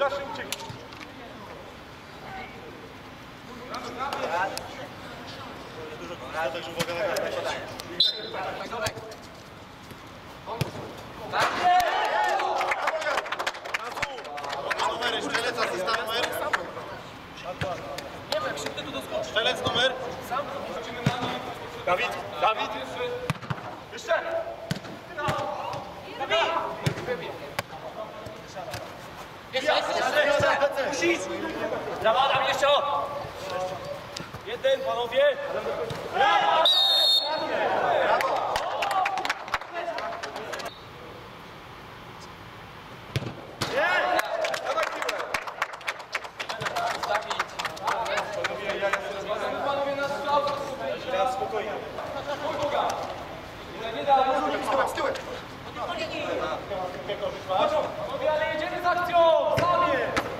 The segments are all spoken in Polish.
Dasz się uciekać. Dużo kontra, także uwaga na kartę. Numer, strzelec, asysta numer. Nie wiem, jak szybko tu doskoczy. Strzelec numer. Dawid, Dawid. Jeszcze. Jeszcze! Musisz! Brawo, Adam, jeszcze! Jeden, panowie! Brawo! Teraz spokojnie. Z tyłem. Panowie, ale jedziemy z akcją! Sami!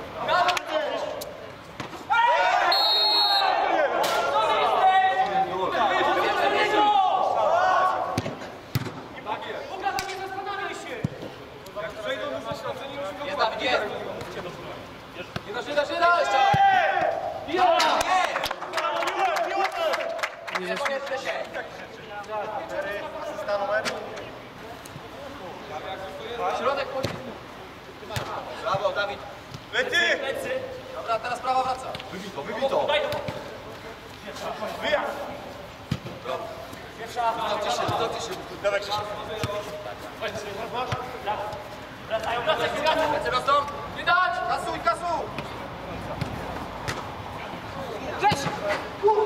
Asysta numer. Środek Brawo, Dawid. Lecy! Dobra, teraz prawa wraca. Wybij to, wybij to. Wyjazd! Wycofcie się. Dawaj Krzysiu. wracają. Lecę rosną. Nie dać! Kasuj, kasuj! Cześć!